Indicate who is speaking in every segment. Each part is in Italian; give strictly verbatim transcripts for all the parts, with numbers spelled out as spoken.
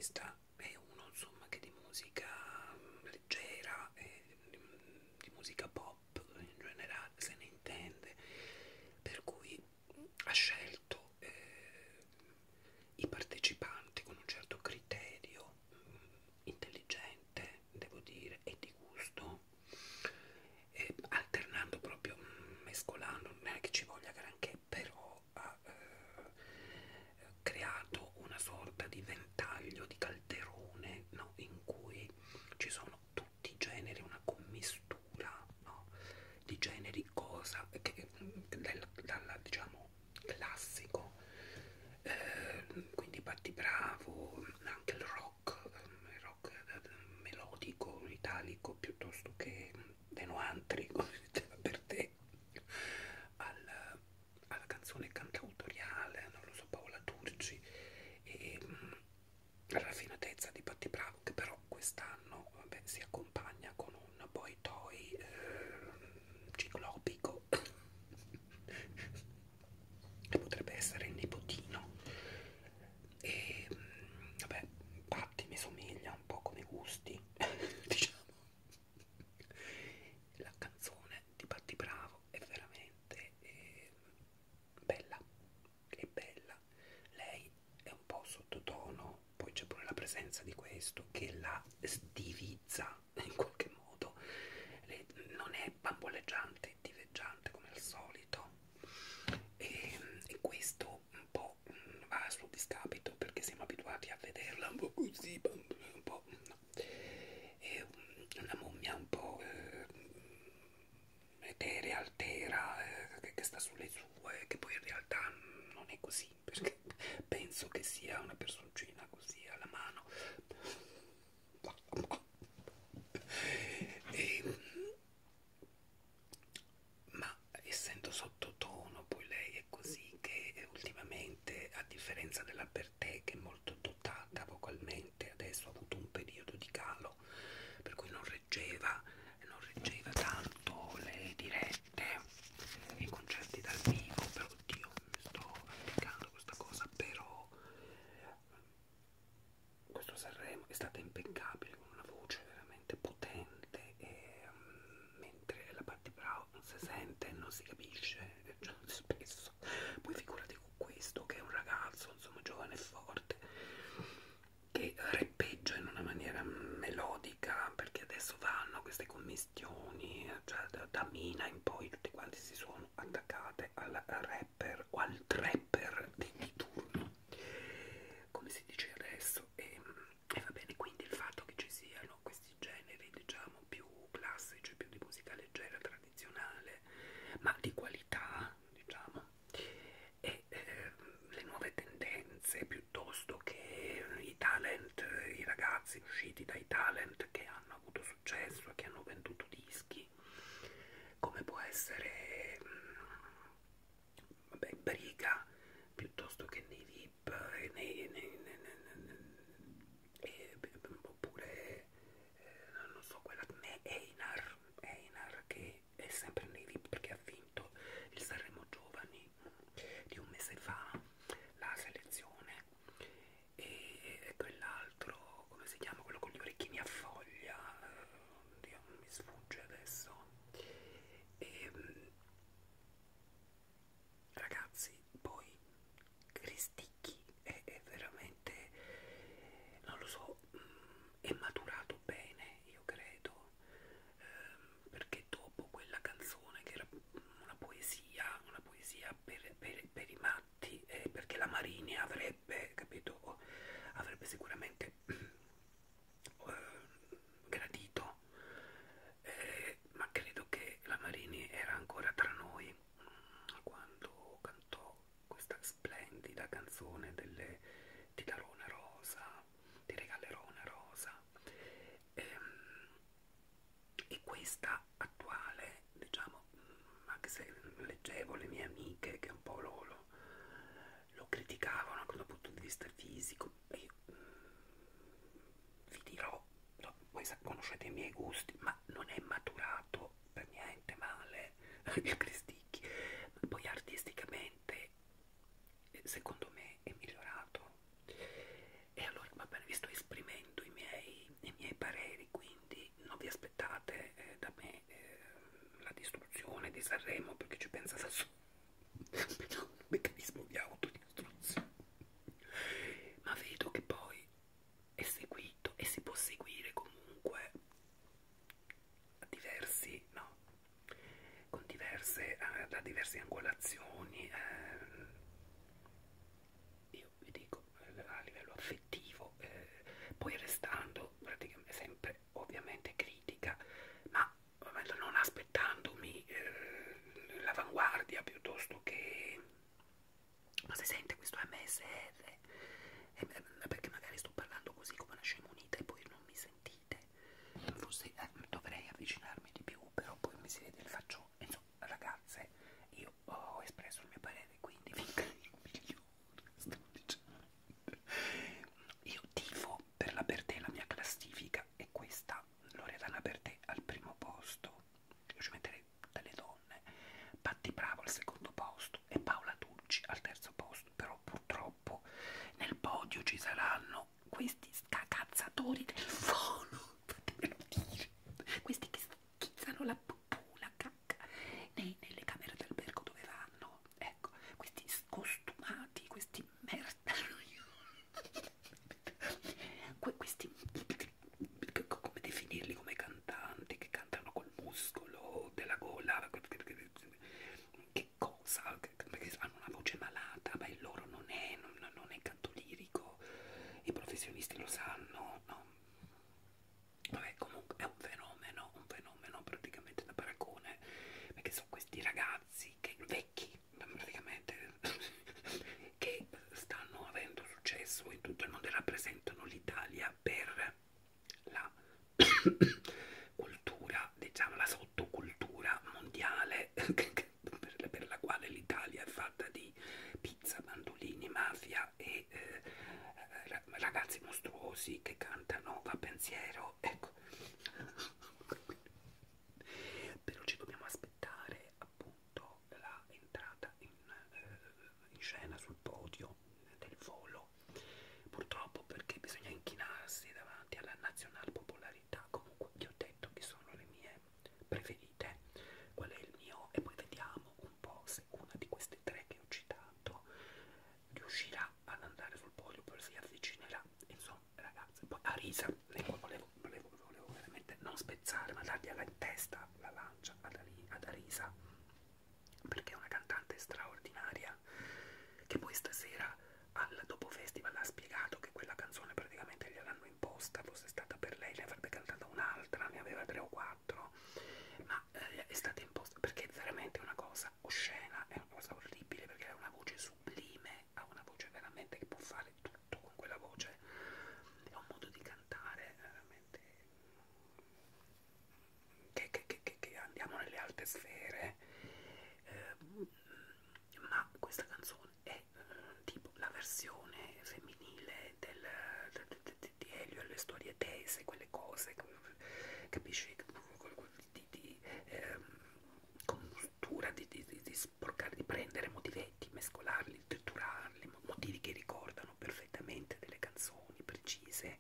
Speaker 1: questa è uno insomma che di musica leggera e di, di musica pop in generale se ne intende, per cui ha scelto eh, i partecipanti con un certo criterio, mh, intelligente devo dire, e di gusto, eh, alternando proprio, mh, mescolando, non è che ci voglia granché, però ha eh, creato una sorta di ventaglio, di calderone, no? In cui ci sono tutti i generi, una commistura, no? Di generi, cosa che del, dalla diciamo classico, eh, quindi Patti Bravo, anche il rock, il rock melodico, italico, piuttosto che tenuantri, come si diceva per te, al, alla canzone cantautoriale, non lo so, Paola Turci, e alla raffinatezza di Patti Bravo, che però quest'anno vabbè, si accompagna con un poi toy eh, ciclopico che potrebbe essere il nipotino. E vabbè, Patti mi somiglia un po' come gusti, diciamo. La canzone di Patti Bravo è veramente eh, bella, è bella. Lei è un po' sottotono, poi c'è pure la presenza di questo che la stivizza in qualche modo. Lei non è bamboleggiante, diveggiante come al solito, e, e questo un po' va a suo discapito perché siamo abituati a vederla un po' così, un po', no. È una mummia un po' eh, eterea, altera, eh, che, che sta sulle sue, che poi in realtà non è così, perché penso che sia una personcina così alla mano. E, ma essendo sottotono, poi lei è così che ultimamente, a differenza della Bertè, che è molto dotata vocalmente, adesso ha avuto un periodo di calo, per cui non reggeva, non reggeva tanto le dirette, i concerti dal vivo, però oddio, mi sto applicando questa cosa, però questo Sanremo è stata impeccabile, con una voce veramente potente, e, um, mentre la Patti Bravo non si sente, non si capisce, cioè, spesso. Poi figurati con questo che è un ragazzo insomma giovane e forte, che reppeggia in una maniera melodica, perché adesso vanno queste commistioni, cioè da, da Mina in poi tutti quanti si sono attaccate al rapper o al trapper di, di turno, come si dice adesso, e, e va bene, quindi il fatto che ci siano questi generi diciamo più classici, più di musica leggera, tradizionale, ma di qualità, diciamo, e eh, le nuove tendenze piuttosto che i talent, i ragazzi usciti dai talent che hanno avuto successo e che hanno venduto dischi, come può essere vabbè, Briga, piuttosto che nei V I P, e nei, nei, nei, nei, e, oppure eh, non so, quella Einar, Einar che è sempre nei V I P perché ha vinto il Sanremo Giovani di un mese fa, la selezione, e, e quell'altro, come si chiama, quello con gli orecchini a foglia, oddio, non mi sfugge adesso. E, ragazzi, poi Cristicchi è, è veramente, non lo so, è maturato bene, io credo, ehm, perché dopo quella canzone che era una poesia, una poesia per, per, per i matti, eh, perché la Marini avrebbe, capito, avrebbe sicuramente eh, gradito, eh, ma credo che la Marini era ancora tra noi quando cantò questa splendida canzone delle, ti darò una rosa, ti regalerò una rosa, ehm, e questa attuale, diciamo, anche se leggevo le mie amiche che un po' lo, lo, lo criticavano anche dal punto di vista fisico, e io vi dirò, no, voi conoscete i miei gusti, ma non è maturato per niente male il Cristicchi, ma poi artisticamente secondo me è migliorato. E allora va bene, vi sto diverse angolazioni. eh, io vi dico eh, a livello affettivo, eh, poi restando praticamente sempre ovviamente critica, ma non aspettandomi eh, l'avanguardia piuttosto che... Ma si sente questo M S R? Eh, perché magari sto parlando così come una scemunita e poi non mi sentite. Forse eh, dovrei avvicinarmi di più, però poi mi si vede il faccione. Insomma, ragazze, io ho espresso il mio parere, quindi vinca il migliore, sto dicendo. Io tifo per la Bertè, la mia classifica è questa: Loredana Bertè al primo posto, io ci metterei tutte le donne, Patti Bravo al secondo posto e Paola Tucci al terzo posto. Però purtroppo nel podio ci saranno questi scacazzatori del fono, fatemelo dire, questi che schizzano la pupù, la cacca nei, nelle camere d'albergo dove vanno, ecco, questi scostumati, questi merda, que, questi, come definirli, come cantanti che cantano col muscolo della gola, che cosa, perché hanno una voce malata, ma il loro non è, non, non è canto lirico, i professionisti lo sanno, no? Vabbè, comunque è un fenomeno, un fenomeno praticamente da paragone, perché sono questi ragazzi che, vecchi praticamente, che stanno avendo successo in tutto il mondo e rappresentano l'Italia per la cultura, diciamo la sottocultura mondiale, per, per la quale l'Italia è fatta di pizza, bandolini, mafia e eh, ragazzi mostruosi che cantano va pensiero, ecco. Però ci dobbiamo aspettare appunto la entrata in, eh, in scena sul podio del volo, purtroppo, perché bisogna inchinarsi davanti alla nazional popolarità. Comunque vi ho detto che sono le mie preferite, qual è il mio, e poi vediamo un po' se una di queste tre che ho citato riuscirà ad andare sul podio, poi si avvicinerà. Insomma, ragazzi, poi Arisa, ecco, volevo, volevo, volevo veramente non spezzare, ma dargliela in testa la lancia ad, Ari, ad Arisa, perché è una cantante straordinaria, che poi stasera al dopo festival ha spiegato che quella canzone praticamente gliel'hanno imposta, fosse stata per lei, ne avrebbe cantata un'altra, ne aveva tre o quattro, ma eh, è stata imposta perché è veramente una cosa oscena, è una cosa orribile, perché ha una voce sublime, ha una voce veramente che può fare tutto con quella voce, è un modo di cantare veramente che, che, che, che, che andiamo nelle alte sfere. eh, ma questa canzone è eh, tipo la versione femminile del, de, de, de, di Elio e le storie tese, quelle cose, capisci, di, di ehm, compostura, di, di, di, di sporcare, di prendere motivetti, mescolarli, triturarli, motivi che ricordano perfettamente delle canzoni precise.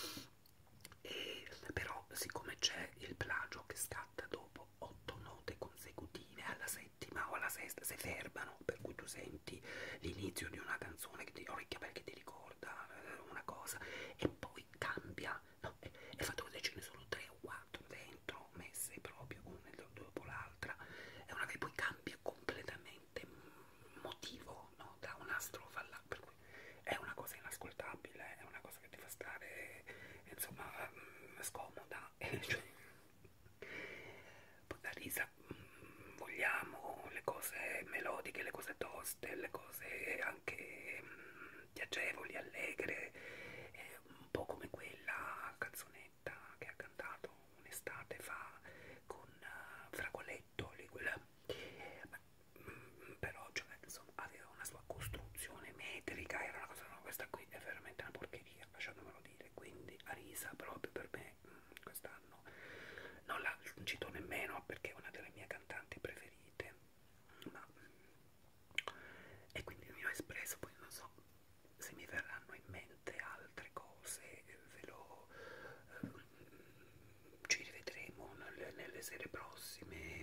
Speaker 1: E però siccome c'è il plagio che scatta dopo otto note consecutive, alla settima o alla sesta si fermano, per cui tu senti l'inizio di una canzone che ti orecchia perché ti ricorda eh, una cosa e poi cambia, no? È, è fatto così, ce ne sono tre o quattro dentro messe proprio una dopo l'altra, è una che poi cambia completamente motivo, no? Da una strofa all'altra, per cui è una cosa inascoltabile, è una cosa che ti fa stare, insomma, scomoda. Cioè, poi da risa, mh, vogliamo le cose melodiche, le cose toste, le cose anche mh, piacevoli, allegre, eh, un po' come quella canzonetta che ha cantato un'estate fa con uh, Fragoletto, lì, quella, ma, mh, però cioè, insomma, aveva una sua costruzione metrica, era una cosa, no, questa qui è veramente una porcheria, lasciatemelo dire, quindi Arisa proprio per me mh, quest'anno non la cito nemmeno perché è una delle mie cantanti preferite, ma e quindi il mio espresso, poi non so se mi verranno in mente altre cose, ve lo eh, ci rivedremo nelle, nelle sere prossime,